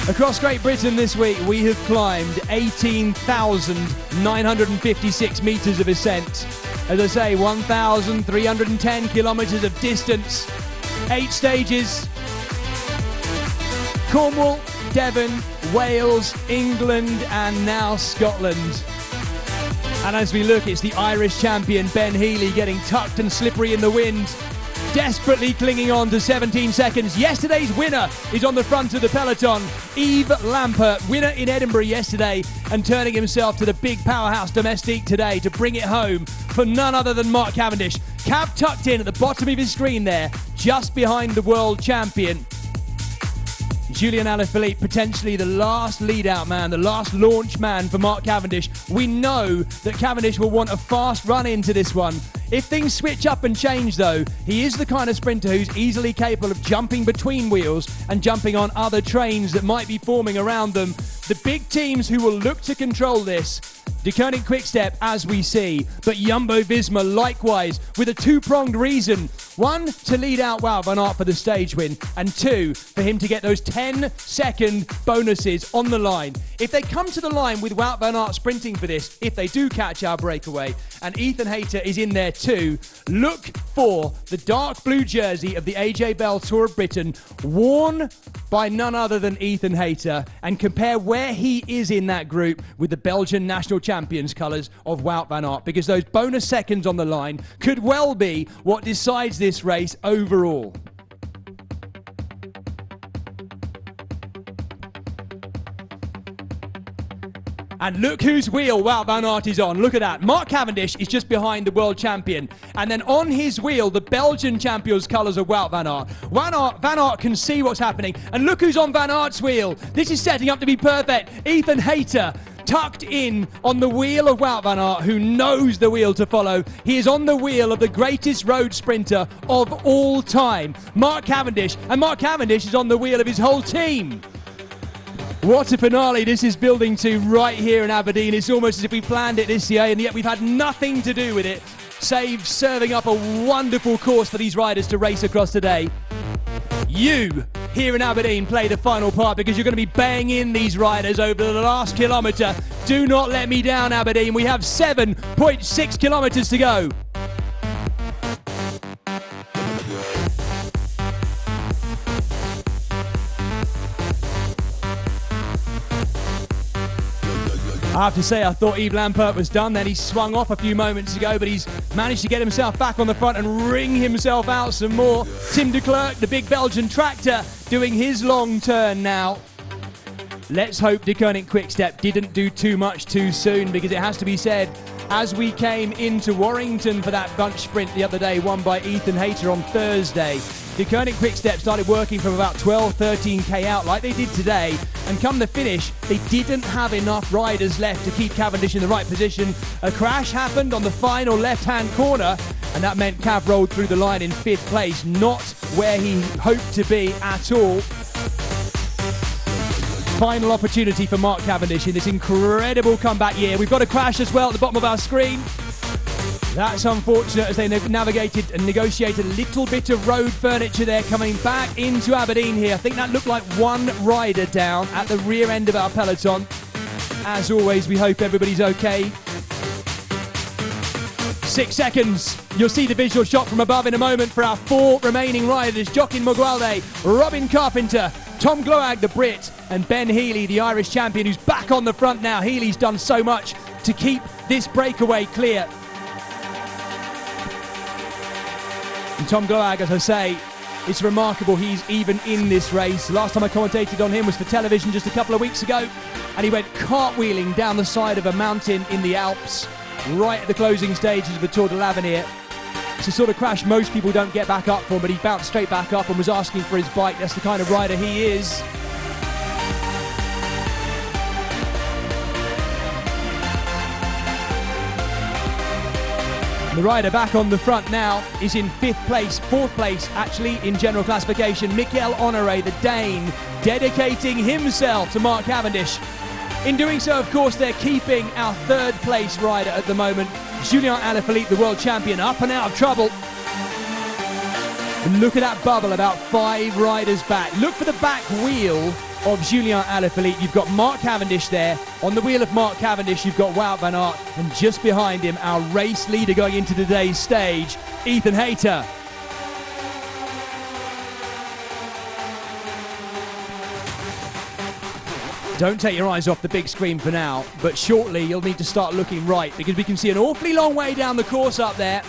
Across Great Britain this week, we have climbed 18,956 metres of ascent. As I say, 1,310 kilometres of distance, 8 stages. Cornwall, Devon, Wales, England, and now Scotland. And as we look, it's the Irish champion Ben Healy getting tucked and slippery in the wind, desperately clinging on to 17 seconds. Yesterday's winner is on the front of the peloton. Yves Lampaert, winner in Edinburgh yesterday, and turning himself to the big powerhouse domestique today to bring it home for none other than Mark Cavendish. Cav tucked in at the bottom of his screen there, just behind the world champion. Julian Alaphilippe, potentially the last lead-out man, the last launch man for Mark Cavendish. We know that Cavendish will want a fast run into this one. If things switch up and change, though, he is the kind of sprinter who's easily capable of jumping between wheels and jumping on other trains that might be forming around them. The big teams who will look to control this, De Koning Quick-Step, as we see, but Jumbo-Visma likewise, with a two-pronged reason. One, to lead out Wout van Aert for the stage win, and two, for him to get those 10-second bonuses on the line. If they come to the line with Wout van Aert sprinting for this, if they do catch our breakaway, and Ethan Hayter is in there too, look for the dark blue jersey of the AJ Bell Tour of Britain, worn by none other than Ethan Hayter, and compare where he is in that group with the Belgian national champions colours of Wout van Aert, because those bonus seconds on the line could well be what decides this race overall. And look whose wheel Wout van Aert is on. Look at that. Mark Cavendish is just behind the world champion. And then on his wheel, the Belgian champion's colours of Wout van Aert. Van Aert can see what's happening. And look who's on Van Aert's wheel. This is setting up to be perfect. Ethan Hayter, tucked in on the wheel of Wout van Aert, who knows the wheel to follow. He is on the wheel of the greatest road sprinter of all time, Mark Cavendish. And Mark Cavendish is on the wheel of his whole team. What a finale this is building to right here in Aberdeen. It's almost as if we planned it this year, and yet we've had nothing to do with it, save serving up a wonderful course for these riders to race across today. You, here in Aberdeen, play the final part, because you're going to be baying in these riders over the last kilometre. Do not let me down, Aberdeen. We have 7.6 kilometres to go. I have to say, I thought Yves Lampaert was done. Then he swung off a few moments ago, but he's managed to get himself back on the front and wring himself out some more. Tim de Klerk, the big Belgian tractor, doing his long turn now. Let's hope De Koning Quick-Step didn't do too much too soon, because it has to be said, as we came into Warrington for that bunch sprint the other day, won by Ethan Hayter on Thursday, De Koning Quick-Step started working from about 12-13k out like they did today, and come the finish, they didn't have enough riders left to keep Cavendish in the right position. A crash happened on the final left-hand corner, and that meant Cav rolled through the line in 5th place, not where he hoped to be at all. Final opportunity for Mark Cavendish in this incredible comeback year. We've got a crash as well at the bottom of our screen. That's unfortunate, as they navigated and negotiated a little bit of road furniture there coming back into Aberdeen here. I think that looked like one rider down at the rear end of our peloton. As always, we hope everybody's okay. 6 seconds. You'll see the visual shot from above in a moment for our 4 remaining riders. Joaquin Mogwalde, Robin Carpenter, Tom Gloag, the Brit, and Ben Healy, the Irish champion, who's back on the front now. Healy's done so much to keep this breakaway clear. And Tom Gloag, as I say, it's remarkable he's even in this race. Last time I commentated on him was for television just a couple of weeks ago, and he went cartwheeling down the side of a mountain in the Alps, right at the closing stages of the Tour de l'Avenir. It's a sort of crash most people don't get back up from, but he bounced straight back up and was asking for his bike. That's the kind of rider he is. The rider back on the front now is in 5th place, 4th place actually in general classification. Mikel Honoré, the Dane, dedicating himself to Mark Cavendish. In doing so, of course, they're keeping our 3rd place rider at the moment, Julian Alaphilippe, the world champion, up and out of trouble. And look at that bubble, about 5 riders back. Look for the back wheel of Julien Alaphilippe. You've got Mark Cavendish there. On the wheel of Mark Cavendish, you've got Wout van Aert. And just behind him, our race leader going into today's stage, Ethan Hayter. Don't take your eyes off the big screen for now, but shortly you'll need to start looking right, because we can see an awfully long way down the course up there.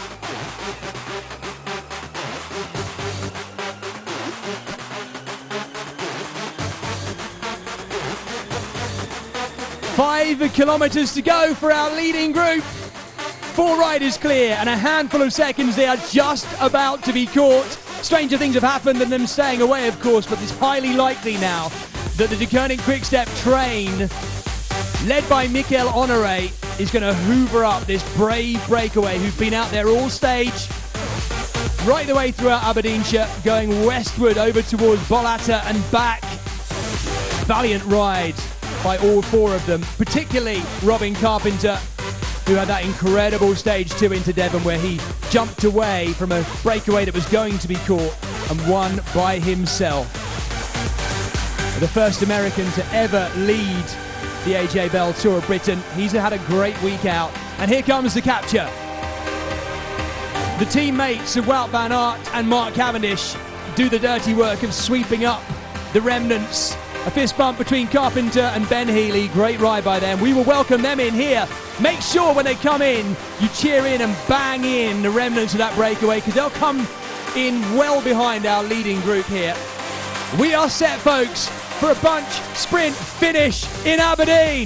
Five kilometres to go for our leading group. 4 riders clear and a handful of seconds. They are just about to be caught. Stranger things have happened than them staying away, of course, but it's highly likely now that the De Koning Quick-Step train, led by Mikel Honoré, is going to hoover up this brave breakaway who've been out there all stage, right the way throughout Aberdeenshire, going westward over towards Bollata and back. Valiant ride by all 4 of them, particularly Robin Carpenter, who had that incredible stage 2 into Devon where he jumped away from a breakaway that was going to be caught and won by himself. The first American to ever lead the AJ Bell Tour of Britain. He's had a great week out. And here comes the capture. The teammates of Wout van Aert and Mark Cavendish do the dirty work of sweeping up the remnants. A fist bump between Carpenter and Ben Healy. Great ride by them. We will welcome them in here. Make sure when they come in, you cheer in and bang in the remnants of that breakaway, because they'll come in well behind our leading group here. We are set, folks, for a bunch sprint finish in Aberdeen.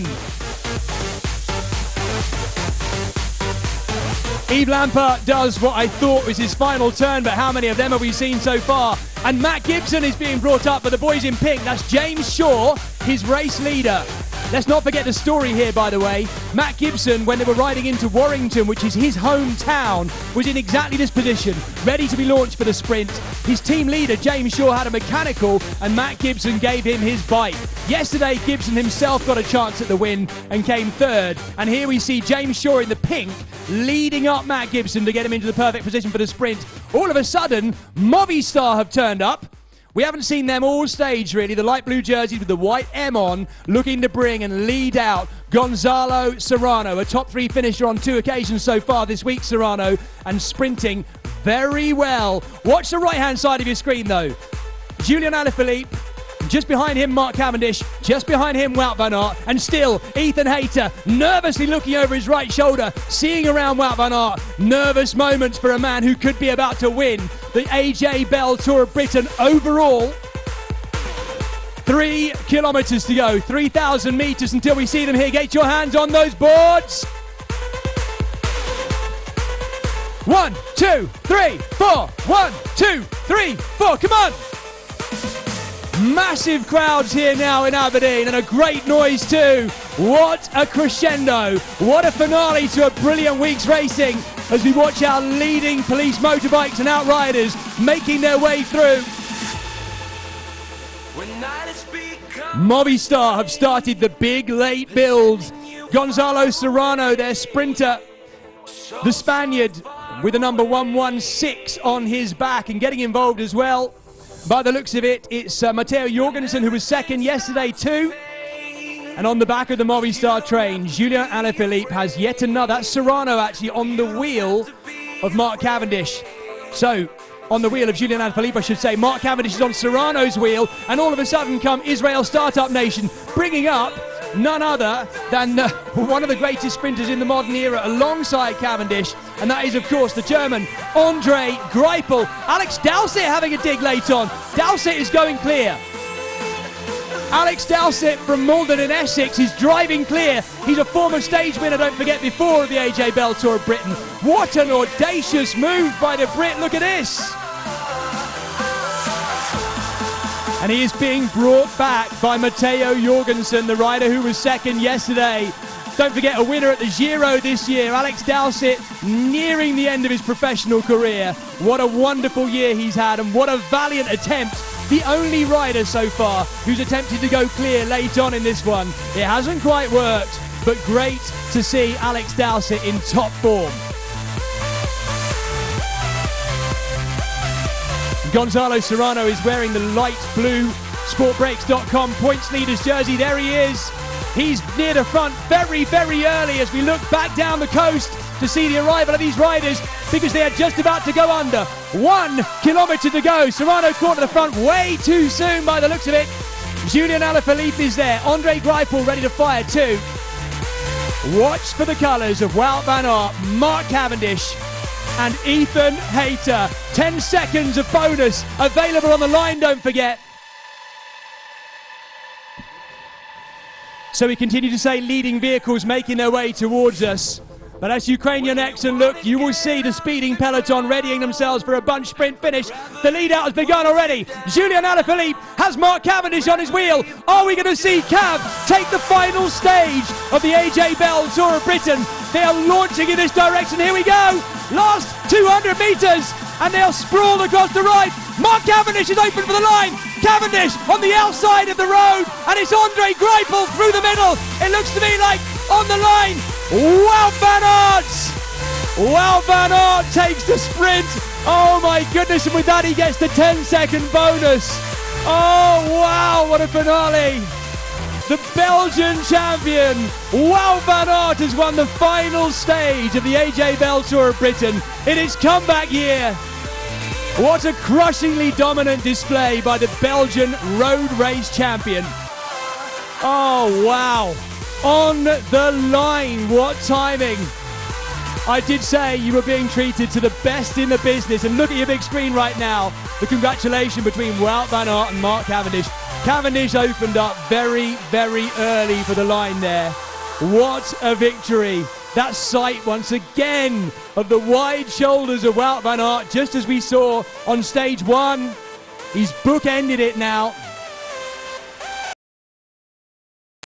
Yves Lampaert does what I thought was his final turn, but how many of them have we seen so far? And Matt Gibson is being brought up by the boys in pink. That's James Shaw, his race leader. Let's not forget the story here, by the way. Matt Gibson, when they were riding into Warrington, which is his hometown, was in exactly this position, ready to be launched for the sprint. His team leader, James Shaw, had a mechanical, and Matt Gibson gave him his bike. Yesterday, Gibson himself got a chance at the win and came 3rd. And here we see James Shaw in the pink, leading up Matt Gibson to get him into the perfect position for the sprint. All of a sudden, Movistar have turned up. We haven't seen them all stage, really. The light blue jerseys with the white M on, looking to bring and lead out Gonzalo Serrano, a top 3 finisher on 2 occasions so far this week, Serrano, and sprinting very well. Watch the right-hand side of your screen, though. Julien Alaphilippe, just behind him, Mark Cavendish, just behind him, Wout van Aert, and still Ethan Hayter nervously looking over his right shoulder, seeing around Wout van Aert. Nervous moments for a man who could be about to win the AJ Bell Tour of Britain overall. 3 kilometres to go, 3,000 metres until we see them here. Get your hands on those boards. 1, 2, 3, 4. 1, 2, 3, 4. Come on. Massive crowds here now in Aberdeen, and a great noise too. What a crescendo. What a finale to a brilliant week's racing as we watch our leading police motorbikes and outriders making their way through. Movistar have started the big late build. Gonzalo Serrano, their sprinter, the Spaniard, with the number 116 on his back and getting involved as well. By the looks of it, it's Matteo Jorgensen, who was second yesterday too. And on the back of the Movistar train, Julien Alaphilippe has yet another. That's Serrano actually on the wheel of Mark Cavendish. So, on the wheel of Julien Alaphilippe, I should say, Mark Cavendish is on Serrano's wheel. And all of a sudden come Israel Startup Nation, bringing up none other than one of the greatest sprinters in the modern era alongside Cavendish, and that is of course the German Andre Greipel. Alex Dowsett having a dig late on. Dowsett is going clear. Alex Dowsett from Malden in Essex is driving clear. He's a former stage winner, don't forget, before of the AJ Bell Tour of Britain. What an audacious move by the Brit. Look at this. And he is being brought back by Matteo Jorgensen, the rider who was second yesterday. Don't forget, a winner at the Giro this year. Alex Dowsett nearing the end of his professional career. What a wonderful year he's had, and what a valiant attempt. The only rider so far who's attempted to go clear late on in this one. It hasn't quite worked, but great to see Alex Dowsett in top form. Gonzalo Serrano is wearing the light blue sportbreaks.com points leaders jersey. There he is. He's near the front very, very early as we look back down the coast to see the arrival of these riders because they are just about to go under. 1 kilometre to go. Serrano caught at the front way too soon by the looks of it. Julian Alaphilippe is there. Andre Greipel ready to fire too. Watch for the colours of Wout van Aert, Mark Cavendish and Ethan Hayter. 10 seconds of bonus available on the line, don't forget. So we continue to say leading vehicles making their way towards us. But as Ukrainian Exxon look, you will see the speeding peloton readying themselves for a bunch sprint finish. The lead out has begun already. Julian Alaphilippe has Mark Cavendish on his wheel. Are we going to see Cav take the final stage of the AJ Bell Tour of Britain? They are launching in this direction. Here we go. Last 200 metres. And they are sprawled across the right. Mark Cavendish is open for the line. Cavendish on the outside of the road. And it's Andre Greipel through the middle. It looks to me like on the line. Wout van Aert! Wout van Aert takes the sprint. Oh my goodness, and with that he gets the 10-second bonus. Oh wow, what a finale. The Belgian champion, Wout van Aert, has won the final stage of the AJ Bell Tour of Britain in its comeback year. What a crushingly dominant display by the Belgian road race champion. Oh wow. On the line, what timing. I did say you were being treated to the best in the business, and look at your big screen right now. The congratulation between Wout van Aert and Mark Cavendish. Cavendish opened up very, very early for the line there. What a victory. That sight once again of the wide shoulders of Wout van Aert, just as we saw on stage one. He's bookended it now.